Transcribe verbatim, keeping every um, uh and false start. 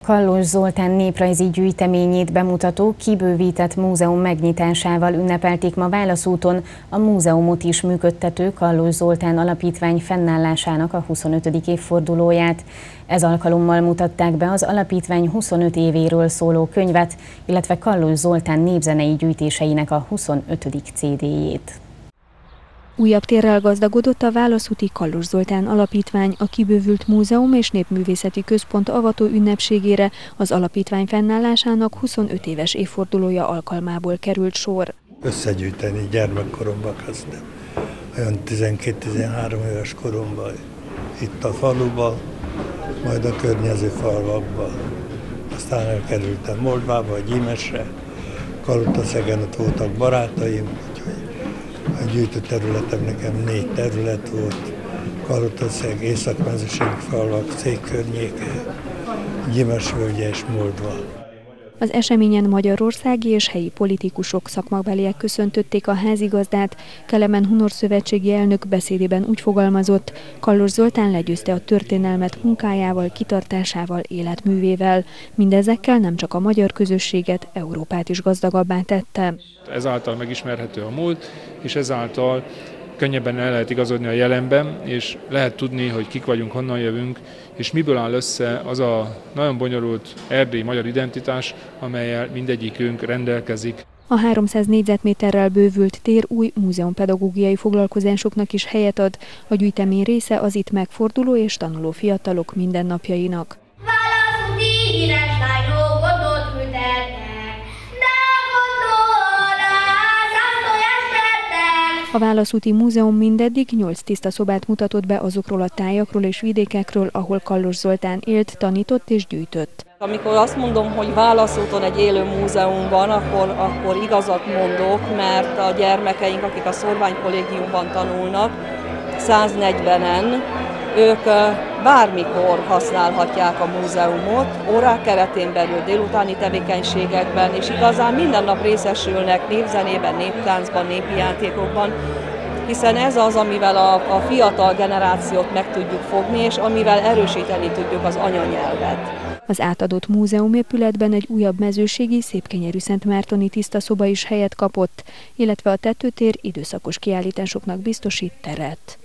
Kallós Zoltán néprajzi gyűjteményét bemutató, kibővített múzeum megnyitásával ünnepelték ma Válaszúton a múzeumot is működtető Kallós Zoltán Alapítvány fennállásának a huszonötödik évfordulóját. Ez alkalommal mutatták be az alapítvány huszonöt évéről szóló könyvet, illetve Kallós Zoltán népzenei gyűjtéseinek a huszonötödik cé dé-jét. Újabb térrel gazdagodott a Válaszúti Kallós Zoltán Alapítvány, a kibővült múzeum és népművészeti központ avató ünnepségére az alapítvány fennállásának huszonöt éves évfordulója alkalmából került sor. Összegyűjteni gyermekkoromban kezdtem, olyan tizenkét-tizenhárom éves koromban itt a faluban, majd a környező falvakban. Aztán elkerültem Moldvába, Gyímesre, Kalotaszegen, ott voltak barátaim, a gyűjtő területem nekem négy terület volt, Kalotaszeg, Észak-Mezőségi falvak, Cég környéke, Gyimesvölgye és Moldva. Az eseményen magyarországi és helyi politikusok, szakmabeliek köszöntötték a házigazdát. Kelemen Hunor szövetségi elnök beszédében úgy fogalmazott, Kallós Zoltán legyőzte a történelmet munkájával, kitartásával, életművével. Mindezekkel nem csak a magyar közösséget, Európát is gazdagabbá tette. Ezáltal megismerhető a múlt, és ezáltal könnyebben el lehet igazodni a jelenben, és lehet tudni, hogy kik vagyunk, honnan jövünk, és miből áll össze az a nagyon bonyolult erdélyi magyar identitás, amellyel mindegyikünk rendelkezik. A háromszáz négyzetméterrel bővült tér új múzeumpedagógiai foglalkozásoknak is helyet ad. A gyűjtemény része az itt megforduló és tanuló fiatalok mindennapjainak. A Válaszúti Múzeum mindeddig nyolc tiszta szobát mutatott be azokról a tájakról és vidékekről, ahol Kallós Zoltán élt, tanított és gyűjtött. Amikor azt mondom, hogy Válaszúton egy élő múzeum van, akkor, akkor igazat mondok, mert a gyermekeink, akik a Szorvány Kollégiumban tanulnak, száznegyvenen, ők bármikor használhatják a múzeumot, órák keretén belül, délutáni tevékenységekben, és igazán minden nap részesülnek népzenében, néptáncban, népi játékokban, hiszen ez az, amivel a, a fiatal generációt meg tudjuk fogni, és amivel erősíteni tudjuk az anyanyelvet. Az átadott múzeumépületben egy újabb mezőségi, szépkenyerű szentmártoni tiszta szoba is helyet kapott, illetve a tetőtér időszakos kiállításoknak biztosít teret.